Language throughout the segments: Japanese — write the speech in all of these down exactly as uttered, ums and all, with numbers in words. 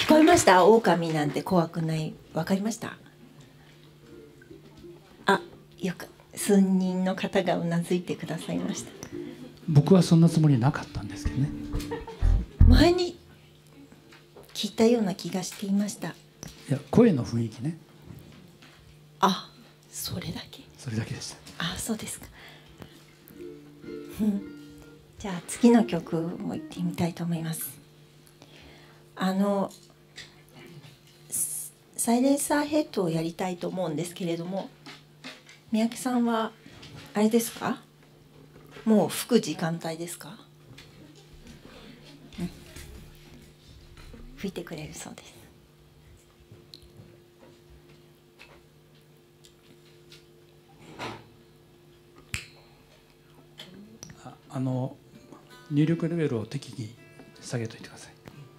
こえました？狼なんて怖くない。わかりました？あ、よく数人の方がうなずいてくださいました。 僕はそんなつもりなかったんですけどね。 前に聞いたような気がしていました。いや、声の雰囲気ね。 あ、それだけ。 それだけでした。 あ、そうですか。じゃあ次の曲を行ってみたいと思います。あのサイレンサーヘッドをやりたいと思うんですけれども、三宅さんはあれですか？もう吹く時間帯ですか？うん、吹いてくれるそうです。 あ、あの入力レベルを適宜下げといてください。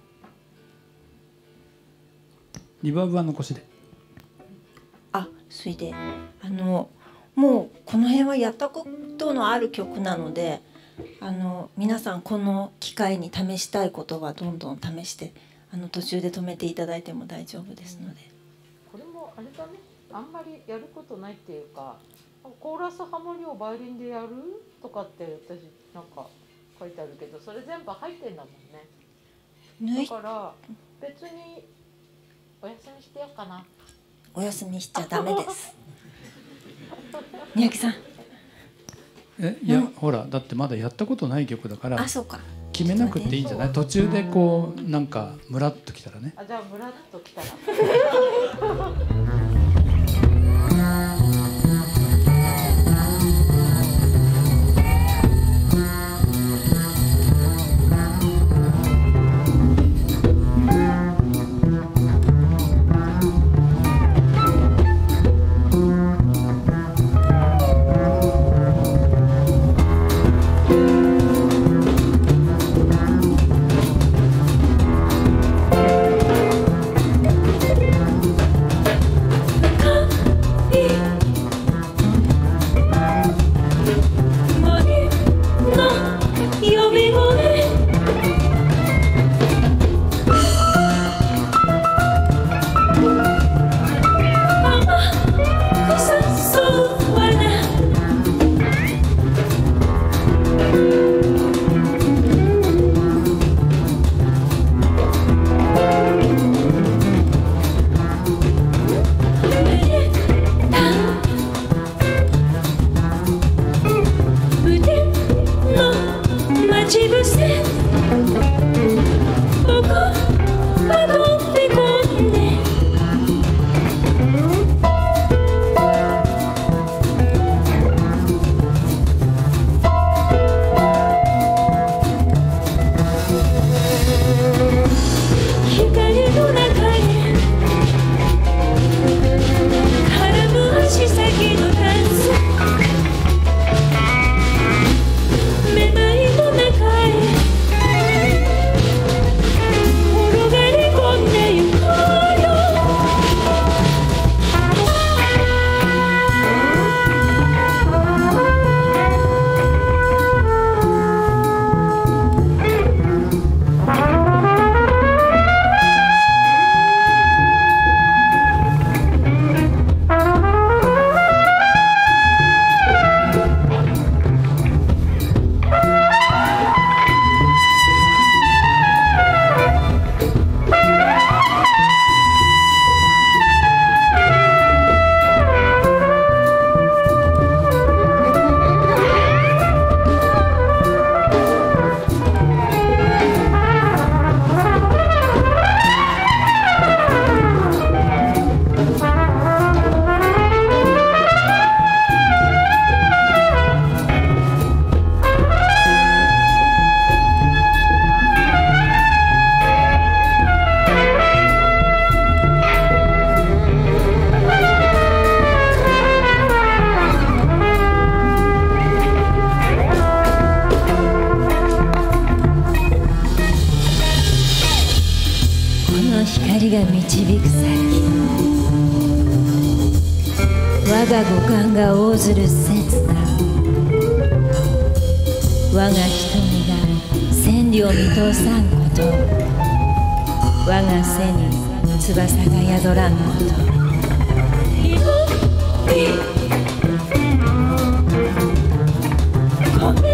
リバーブは残しで。 あ、それであのもうこの辺はやったことのある曲なので、あの皆さんこの機会に試したいことはどんどん試して、あの途中で止めていただいても大丈夫ですので。 これもあれだね、あんまりやることないっていうか、コーラスハモリをバイオリンでやるとかって私なんか書いてあるけど、それ全部入ってんだもんね。だから別にお休みしてようかな。 お休みしちゃダメです。三宅さん。 え、いや、うん、ほらだってまだやったことない曲だから。 あ、そうか。 決めなくていいんじゃない？途中でこうなんかムラっときたらね。 あ、じゃあムラっときたら。 我が五感が応ずる刹那、我が瞳が千里を見通さんこと、 我が背に翼が宿らぬこと。